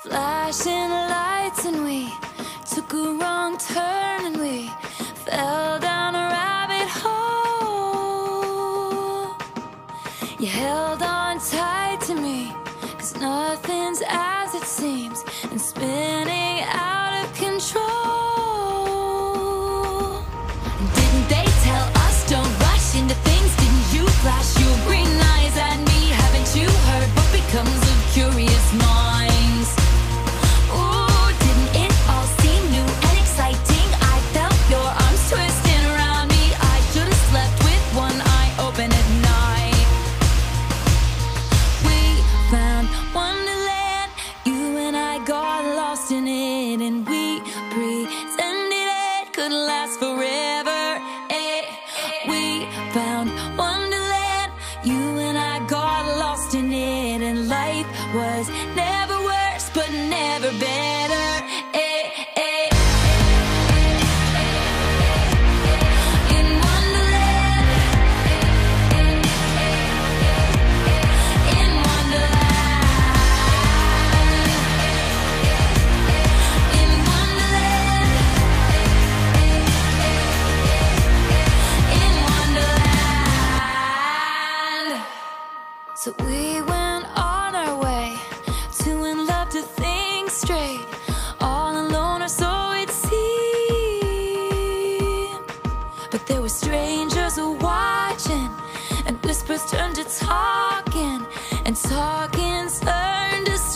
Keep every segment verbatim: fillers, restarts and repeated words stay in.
Flashing lights and we took a wrong turn and we fell down a rabbit hole. You held on tight to me, 'cause nothing's as it seems, and spinning out of control. Didn't they tell us don't rush into things? Didn't you flash your green eyes at me? Haven't you heard what becomes of curious minds? Ooh, didn't it all seem new and exciting? I felt your arms twisting around me. I should have slept with one eye open at night. We found Wonderland, you and I got lost in it, and we pretended it could last forever. Eh, we found Wonderland, you and I got lost in it, and life was never worse, but never better. Eh, eh. In Wonderland, in Wonderland, in Wonderland, in Wonderland. So we went on our way to in love to think straight, all alone or so it seemed. But there were strangers watching, and whispers turned to talking, and talking turned to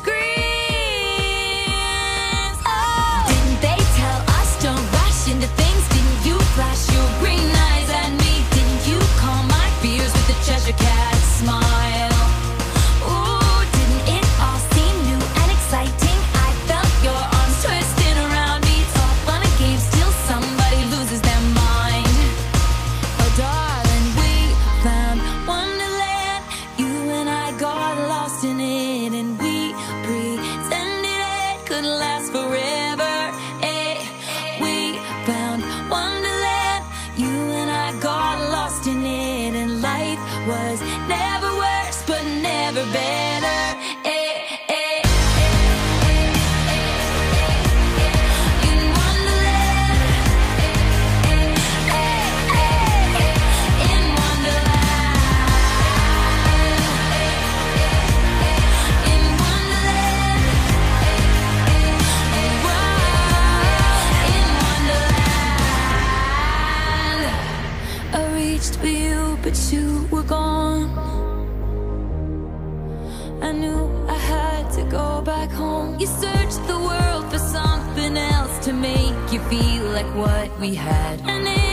screams. Oh, didn't they tell us don't rush into things? Didn't you flash your green eyes at me? Didn't you calm my fears with a Cheshire cat smile? Ooh, didn't it all seem new and exciting? I felt your arms twisting around me. It's all fun and games till somebody loses their mind. Oh darling, we found Wonderland, you and I got lost in it, and we pretended it could last forever. Eh, we found Wonderland, you and I got lost in it, and life was never worse, but never better. Eh, eh. In Wonderland, eh, eh. In Wonderland, in Wonderland, in Wonderland. I reached for you, but you were gone. I knew I had to go back home. You searched the world for something else to make you feel like what we had, and it